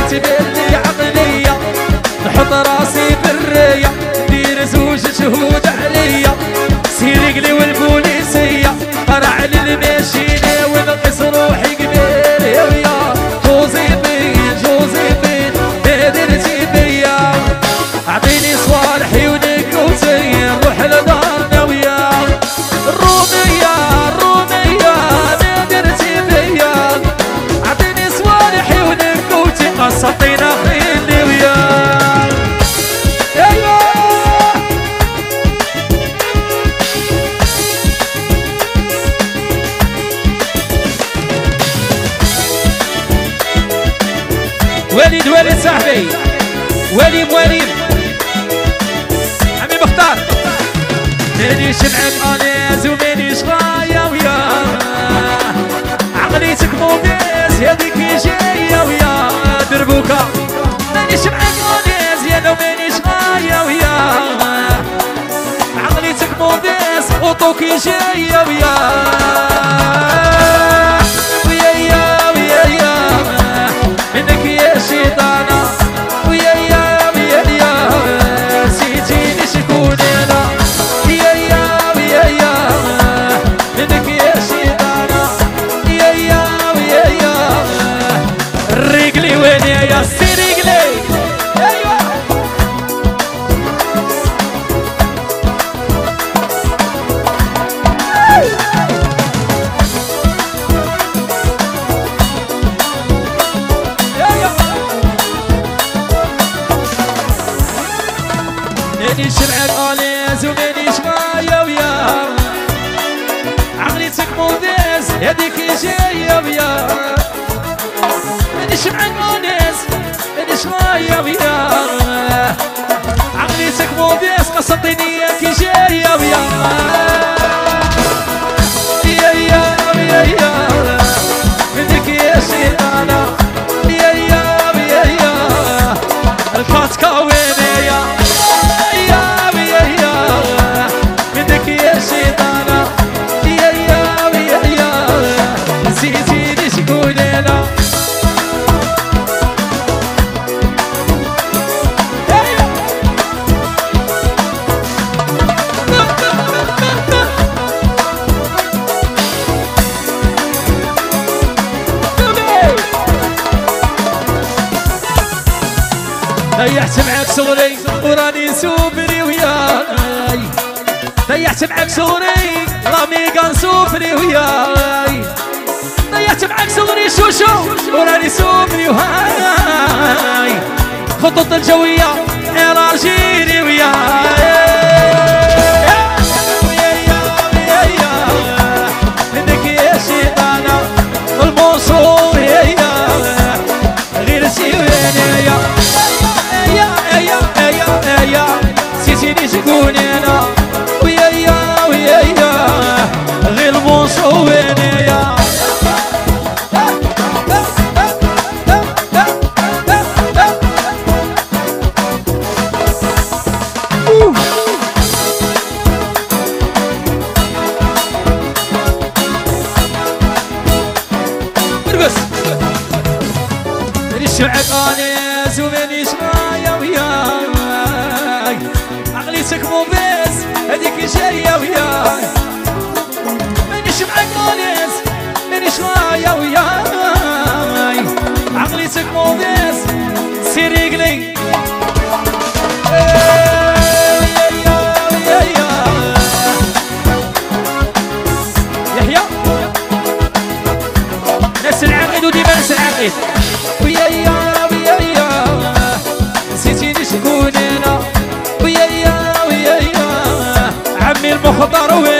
تبلي عقلية نحط راسي بالرية ندير زوج شهود عليا سير قلي والبوليسية قرع للماشينة ونقص روحي قبيل يا جوزيفين درتي بيا اعطيني صوالحي ونقوتي نروح لدارنا ويا الرومية ما درتي بيا اعطيني صوالحي ونقوتي قصتينا خيلي ويا وليد صاحبي وليم عمي مختار مانيش معاك انيز ومانيش غاية ويا عقليتك موبيز هذيك جاية ويا دربوكا مانيش معاك انيز يا لو مانيش غاية ويا عقليتك موبيز اوطوكي جاية ويا منك يا شيطانة ويا سيتيني شكون انا ويا منك يا شيطانة ويا رجلي وين يا سي رجلي مانيش معاك انيز ومانيش غاية ويا عقليتك موديز هذيك جاية ويا مانيش معاك انيز مانيش غاية ويا عقليتك موديز قصتيني ياكي جاية ويا منك يا شيطانة ويا الكاتكا وينيا منك يا شيطانة ويا زيديني شكون انا ضيعت معاك صغري وراني سوبري وياي ضيعت معاك صغري رامي كان سوبري وياي ضيعت معاك صغري شوشو وراني سوبري وهاي خطوط الجوية راجيني وياي منك يا شيطانة الموصول غير سيوانيا سيدي شكون انا ويا غير الموصوينيا ارقص مانيش معاك انيز ومانيش غاية وياي عقليتك موبيز هذيك جاية وياي مانيش معاك انيز مانيش غاية وياي عقليتك موبيز سير رجلي يحيى ناس العقيد وديما ناس العقيد ويا نسيتيني شكون انا ويا عمي المخضر وين